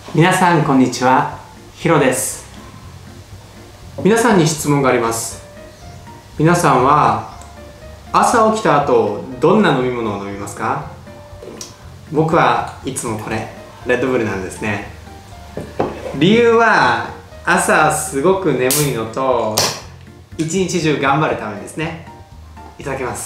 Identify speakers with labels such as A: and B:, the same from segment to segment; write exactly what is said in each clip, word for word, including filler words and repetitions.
A: 皆さんこんにちは、ヒロです。皆さんに質問があります。皆さんは朝起きた後どんな飲み物を飲みますか？僕はいつもこれレッドブルなんですね。理由は朝すごく眠いのと一日中頑張るためですね。いただきます。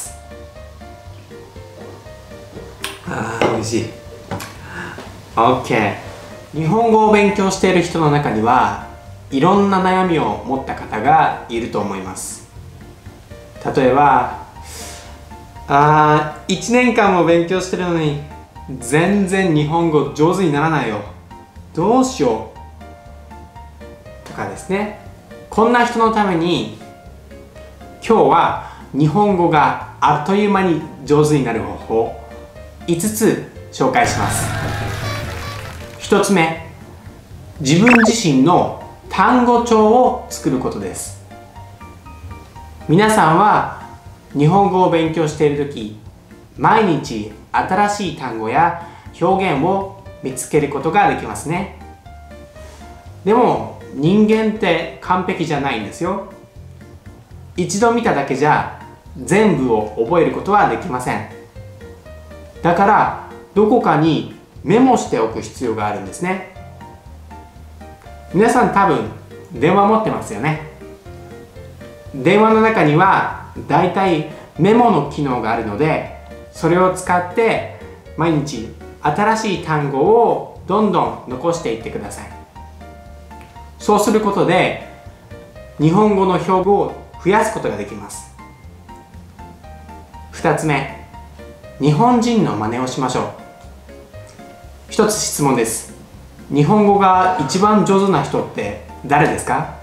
A: あー、美味しい。 OK。 日本語を勉強している人の中にはいろんな悩みを持った方がいると思います。例えば、あーいちねんかんも勉強してるのに全然日本語上手にならないよ、どうしようとかですね。こんな人のために今日は日本語があっという間に上手になる方法いつつ紹介します。ひとつめ、自分自身の単語帳を作ることです。皆さんは日本語を勉強しているとき、毎日新しい単語や表現を見つけることができますね。でも人間って完璧じゃないんですよ。一度見ただけじゃ全部を覚えることはできません。だからどこかにメモしておく必要があるんですね。皆さん多分電話持ってますよね。電話の中にはだいたいメモの機能があるので、それを使って毎日新しい単語をどんどん残していってください。そうすることで日本語の表現を増やすことができます。ふたつめ、日本人の真似をしましょう。ひとつ質問です。日本語が一番上手な人って誰ですか？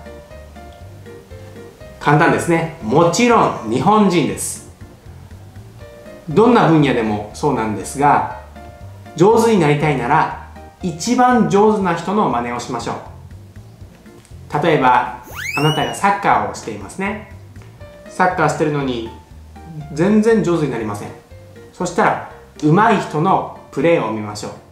A: 簡単ですね。もちろん日本人です。どんな分野でもそうなんですが、上手になりたいなら一番上手な人の真似をしましょう。例えばあなたがサッカーをしていますね。サッカーしてるのに全然上手になりません。そしたら上手い人のプレーを見ましょう。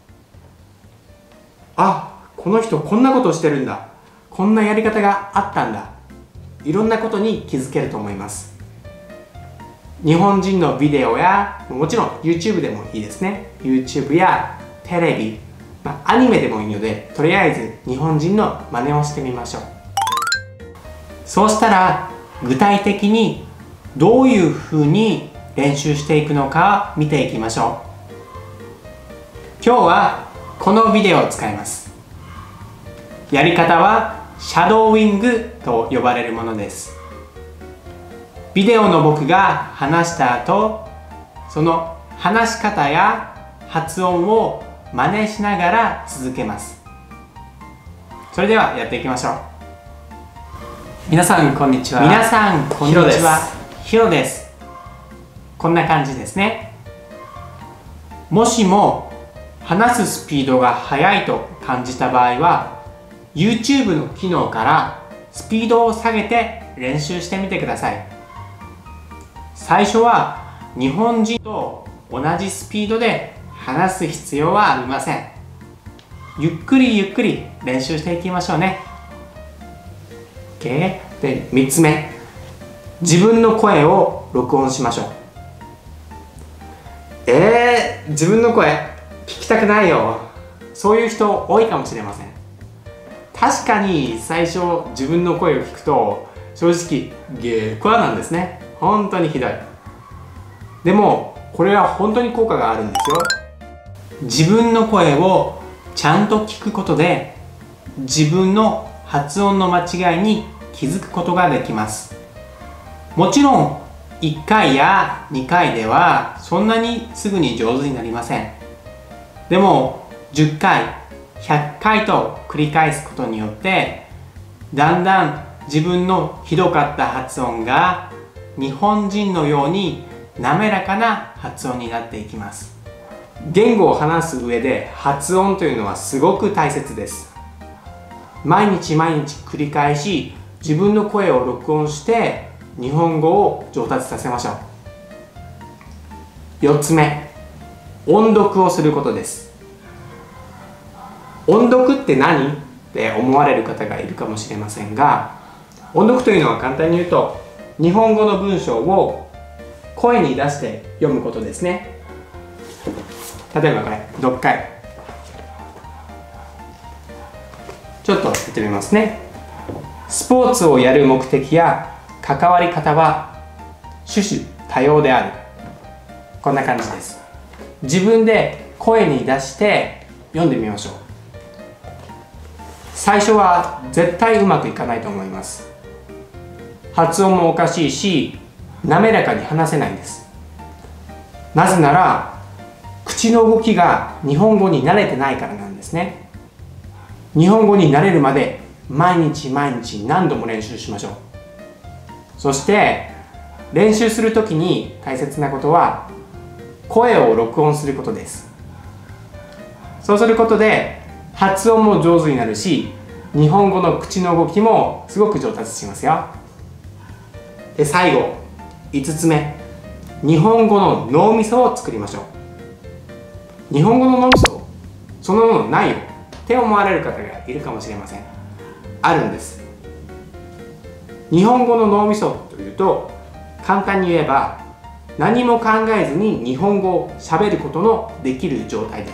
A: あ、この人こんなことをしてるんだ、こんなやり方があったんだ、いろんなことに気づけると思います。日本人のビデオや、もちろん YouTube でもいいですね。 YouTube やテレビ、まあ、アニメでもいいので、とりあえず日本人の真似をしてみましょう。そうしたら具体的にどういうふうに練習していくのか見ていきましょう。今日はこのビデオを使います。やり方はシャドーイングと呼ばれるものです。ビデオの僕が話した後、その話し方や発音を真似しながら続けます。それではやっていきましょう。皆さんこんにちは。皆さんこんにちは。ヒロです。こんな感じですね。もしも話すスピードが速いと感じた場合は YouTube の機能からスピードを下げて練習してみてください。最初は日本人と同じスピードで話す必要はありません。ゆっくりゆっくり練習していきましょうね。 OK。 でみっつめ、自分の声を録音しましょう。えー、自分の声聞きたくないよ。そういう人多いかもしれません。確かに最初自分の声を聞くと正直ゲーコアなんですね。本当にひどい。でもこれは本当に効果があるんですよ。自分の声をちゃんと聞くことで自分の発音の間違いに気づくことができます。もちろんいっかいやにかいではそんなにすぐに上手になりません。でもじゅっかい、ひゃっかいと繰り返すことによってだんだん自分のひどかった発音が日本人のように滑らかな発音になっていきます。言語を話す上で発音というのはすごく大切です。毎日毎日繰り返し自分の声を録音して日本語を上達させましょう。よっつめ、音読をすることです。 音読って何って思われる方がいるかもしれませんが、音読というのは簡単に言うと、日本語の文章を声に出して読むことですね。例えばこれ、読解。ちょっと言ってみますね。スポーツをやる目的や関わり方は種々多様である。こんな感じです。自分で声に出して読んでみましょう。最初は絶対うまくいかないと思います。発音もおかしいし、滑らかに話せないんです。なぜなら口の動きが日本語に慣れてないからなんですね。日本語に慣れるまで毎日毎日何度も練習しましょう。そして練習するときに大切なことは声を録音することです。そうすることで発音も上手になるし、日本語の口の動きもすごく上達しますよ。で、最後いつつめ、日本語の脳みそを作りましょう。日本語の脳みそそのものないよって思われる方がいるかもしれません。あるんです。日本語の脳みそというと、簡単に言えば何も考えずに日本語をしゃべることのできる状態です。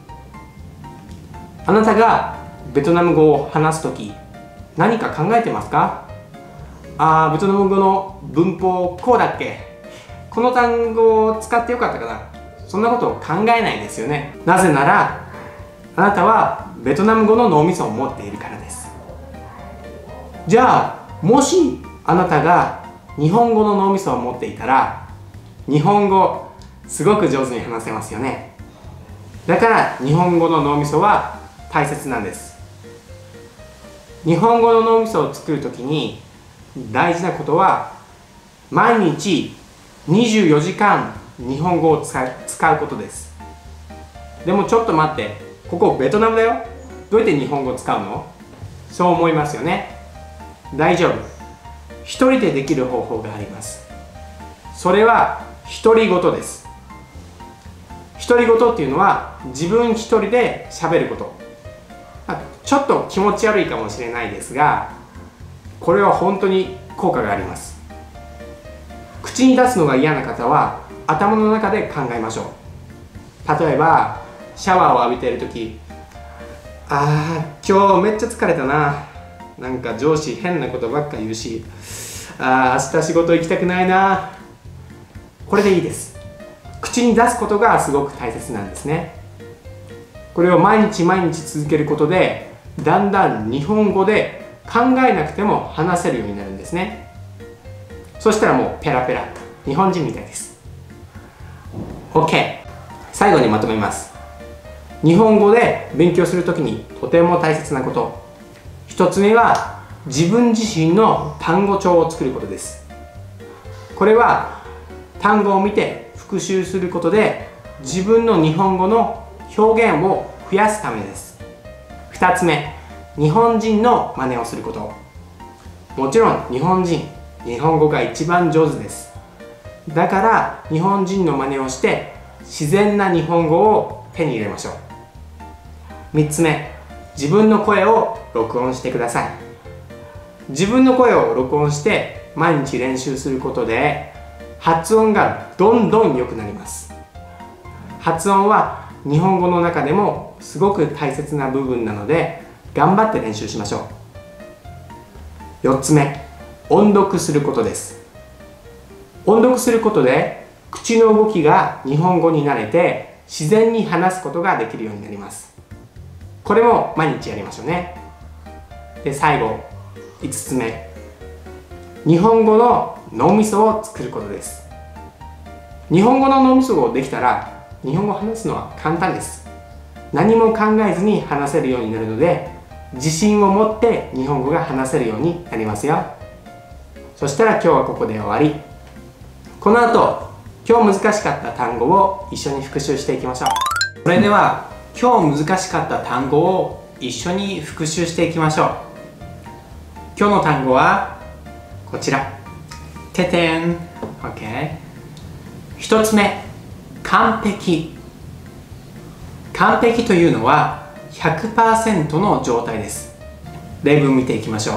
A: あなたがベトナム語を話すとき、何か考えてますか？あー、ベトナム語の文法こうだっけ？この単語を使ってよかったかな？そんなことを考えないですよね。なぜならあなたはベトナム語の脳みそを持っているからです。じゃあもしあなたが日本語の脳みそを持っていたら、日本語すごく上手に話せますよね。だから日本語の脳みそは大切なんです。日本語の脳みそを作るときに大事なことは、毎日にじゅうよじかん日本語を使う、使うことです。でもちょっと待って、ここベトナムだよ。どうやって日本語を使うの？そう思いますよね。大丈夫。一人でできる方法があります。それは独り言です。独り言っていうのは自分一人で喋ること。ちょっと気持ち悪いかもしれないですが、これは本当に効果があります。口に出すのが嫌な方は頭の中で考えましょう。例えばシャワーを浴びているとき、あー今日めっちゃ疲れたな、なんか上司変なことばっか言うし、あー明日仕事行きたくないな。これでいいです。口に出すことがすごく大切なんですね。これを毎日毎日続けることで、だんだん日本語で考えなくても話せるようになるんですね。そしたらもうペラペラ、日本人みたいです。 OK。 最後にまとめます。日本語で勉強するときにとても大切なこと、一つ目は自分自身の単語帳を作ることです。これは単語を見て復習することで自分の日本語の表現を増やすためです。二つ目、日本人の真似をすること。もちろん日本人、日本語が一番上手です。だから日本人の真似をして自然な日本語を手に入れましょう。三つ目、自分の声を録音してください。自分の声を録音して毎日練習することで発音がどんどん良くなります。発音は日本語の中でもすごく大切な部分なので頑張って練習しましょう。よっつめ、音読することです。音読することで口の動きが日本語に慣れて自然に話すことができるようになります。これも毎日やりましょうね。で、最後いつつめ、日本語の脳みそを作ることです。日本語の脳みそができたら日本語を話すのは簡単です。何も考えずに話せるようになるので、自信を持って日本語が話せるようになりますよ。そしたら今日はここで終わり。この後、今日難しかった単語を一緒に復習していきましょう。それでは今日難しかった単語を一緒に復習していきましょう。今日の単語はこちら。ててん。OK。一つ目、完璧。完璧というのはひゃくパーセント の状態です。例文見ていきましょう。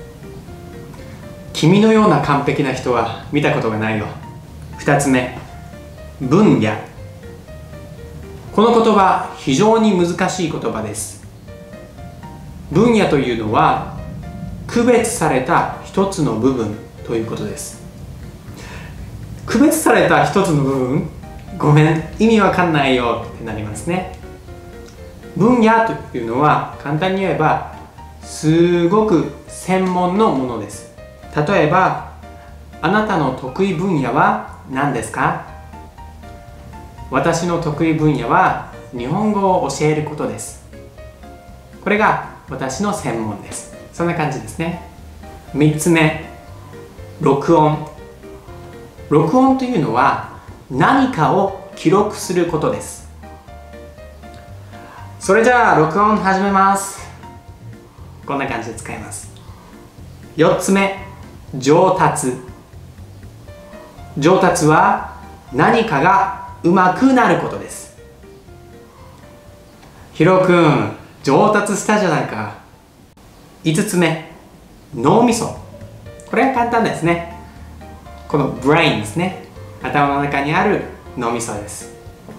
A: 君のような完璧な人は見たことがないよ。ふたつめ、分野。この言葉、非常に難しい言葉です。分野というのは区別された一つの部分ということです。区別された一つの部分、ごめん、意味わかんないよってなりますね。分野というのは簡単に言えばすごく専門のものです。例えば、あなたの得意分野は何ですか？私の得意分野は日本語を教えることです。これが私の専門です。そんな感じですね。みっつめ、録音。録音というのは何かを記録することです。それじゃあ録音始めます。こんな感じで使います。よっつめ、上達。上達は何かが上手くなることです。ヒロくん、上達したじゃないか。いつつめ、脳みそ。これは簡単ですね。このブレインですね。頭の中にある脳みそです。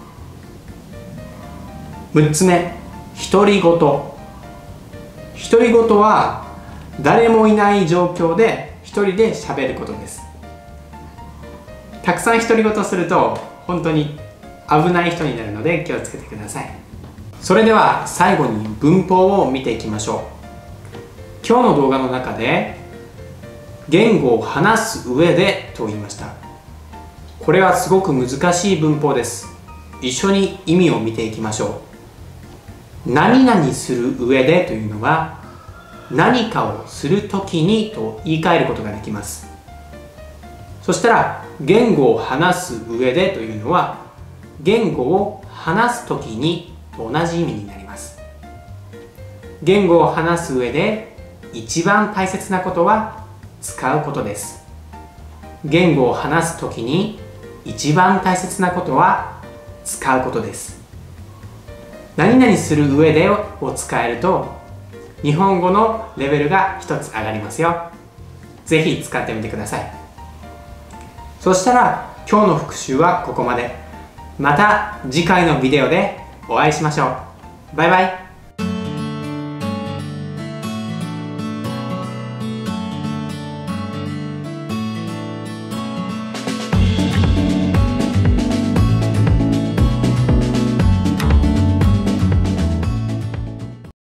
A: むっつめ、独り言。独り言は誰もいない状況で一人で喋ることです。たくさん独り言すると本当に危ない人になるので気をつけてください。それでは最後に文法を見ていきましょう。今日の動画の中で言語を話す上でと言いました。これはすごく難しい文法です。一緒に意味を見ていきましょう。何々する上でというのは何かをするときにと言い換えることができます。そしたら言語を話す上でというのは言語を話すときにと同じ意味になります。言語を話す上で一番大切なことは使うことです。言語を話すときに一番大切なことは使うことです。何々する上でを使えると日本語のレベルが一つ上がりますよ。ぜひ使ってみてください。そしたら今日の復習はここまで。また次回のビデオでお会いしましょう。バイバイ。